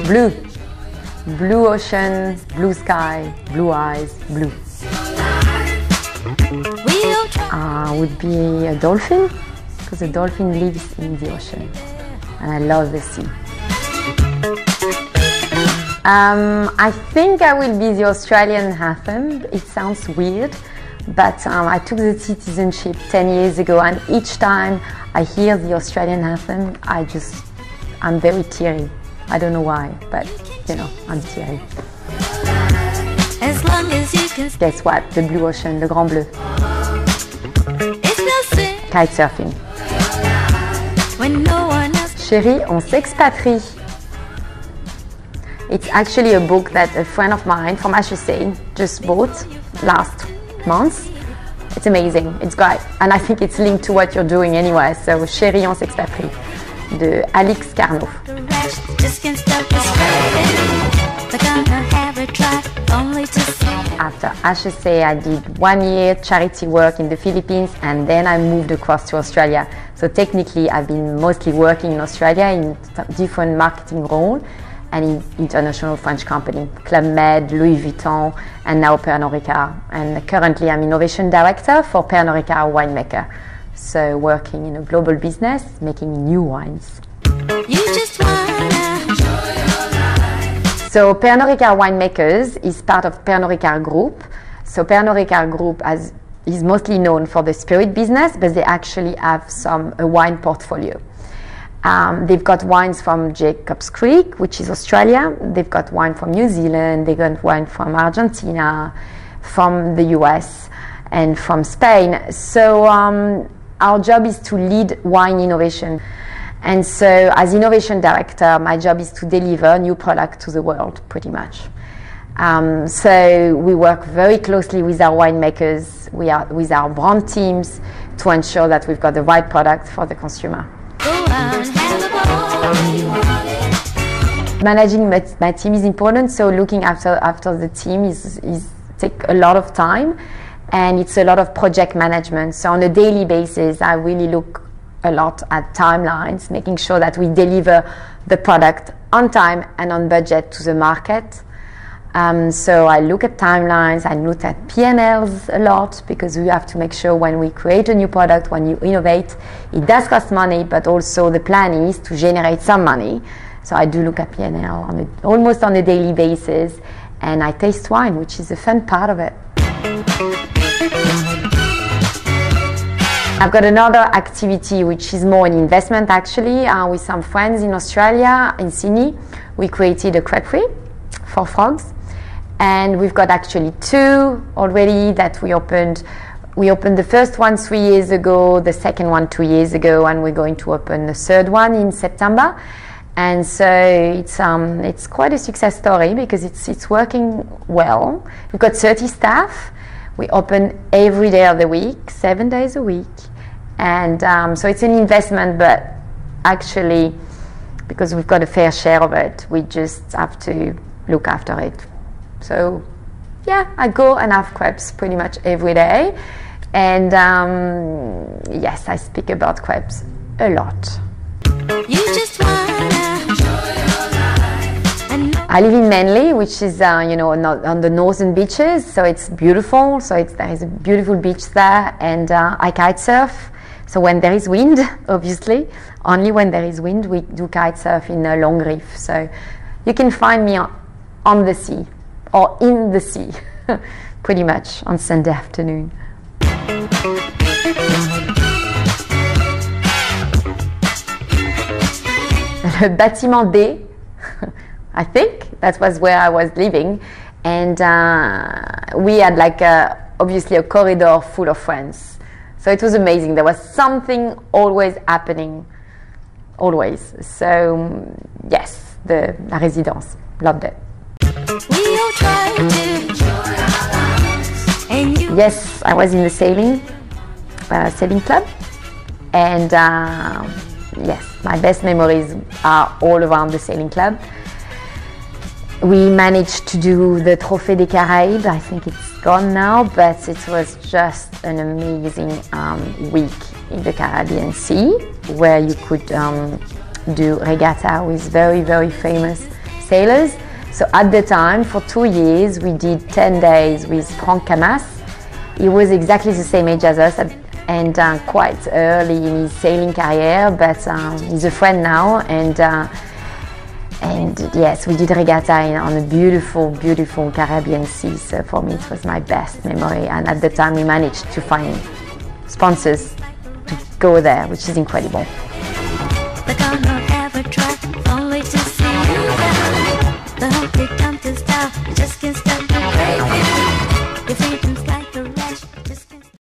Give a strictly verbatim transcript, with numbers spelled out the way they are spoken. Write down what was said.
Blue. Blue ocean, blue sky, blue eyes, blue. Uh, would be a dolphin, because a dolphin lives in the ocean, and I love the sea. Um, I think I will be the Australian anthem. It sounds weird, but um, I took the citizenship ten years ago, and each time I hear the Australian anthem, I just, I'm very teary. I don't know why, but you know, I'm teary. As long as you can. Guess what? The blue ocean, le grand bleu. Kite surfing. When no one else. Chérie, on s'expatrie. It's actually a book that a friend of mine from H E C just bought last month. It's amazing, it's great. And I think it's linked to what you're doing anyway. So, Chérie, on s'expatrie, de Alix Carnot. After H E C, I did one year charity work in the Philippines, and then I moved across to Australia. So technically, I've been mostly working in Australia in different marketing roles and in international French company, Club Med, Louis Vuitton, and now Pernod Ricard. And currently, I'm innovation director for Pernod Ricard winemaker. So working in a global business, making new wines. You just wanna enjoy your life. So Pernod Ricard Winemakers is part of Pernod Ricard Group. So Pernod Ricard Group has, is mostly known for the spirit business, but they actually have some a wine portfolio. Um, they've got wines from Jacob's Creek, which is Australia. They've got wine from New Zealand. They've got wine from Argentina, from the U S, and from Spain. So um, our job is to lead wine innovation. And so as innovation director, my job is to deliver new product to the world, pretty much. Um, so we work very closely with our winemakers, we are, with our brand teams, to ensure that we've got the right product for the consumer. Managing my, my team is important, so looking after after the team is, is take a lot of time, and it's a lot of project management. So on a daily basis, I really look a lot at timelines, making sure that we deliver the product on time and on budget to the market. Um, so I look at timelines, I look at P and Ls a lot, because we have to make sure when we create a new product, when you innovate, it does cost money, but also the plan is to generate some money. So I do look at P and L on a, almost on a daily basis, and I taste wine, which is a fun part of it. I've got another activity which is more an investment actually, uh, with some friends in Australia, in Sydney. We created a creperie for frogs. And we've got actually two already that we opened. We opened the first one three years ago, the second one two years ago, and we're going to open the third one in September. And so it's um, it's quite a success story, because it's it's working well. We've got thirty staff. We open every day of the week, seven days a week. And um, so it's an investment, but actually, because we've got a fair share of it, we just have to look after it. So, yeah, I go and have crepes pretty much every day. And um, yes, I speak about crepes a lot. You just wanna enjoy your life. And I live in Manly, which is, uh, you know, not on the northern beaches, so it's beautiful. So it's, there is a beautiful beach there, and uh, I kite surf. So when there is wind, obviously, only when there is wind, we do kite surf in a long reef. So you can find me on, on the sea. Or in the sea, pretty much, on Sunday afternoon. Le bâtiment D, I think, that was where I was living. And uh, we had like a, obviously a corridor full of friends. So it was amazing. There was something always happening, always. So yes, the La Résidence, loved it. we all try to enjoy our lives. And you. Yes, I was in the sailing, uh, sailing club, and uh, yes, my best memories are all around the sailing club. We managed to do the Trophée des Caraïbes. I think it's gone now, but it was just an amazing um, week in the Caribbean Sea, where you could um, do regatta with very, very famous sailors. So at the time, for two years, we did ten days with Franck Camas. He was exactly the same age as us and uh, quite early in his sailing career, but um, he's a friend now. And uh, and yes, we did regatta in, on a beautiful, beautiful Caribbean sea. So for me, it was my best memory. And at the time, we managed to find sponsors to go there, which is incredible. But I'll not ever try, only to see you down. The hungry come to stop, just can't stop.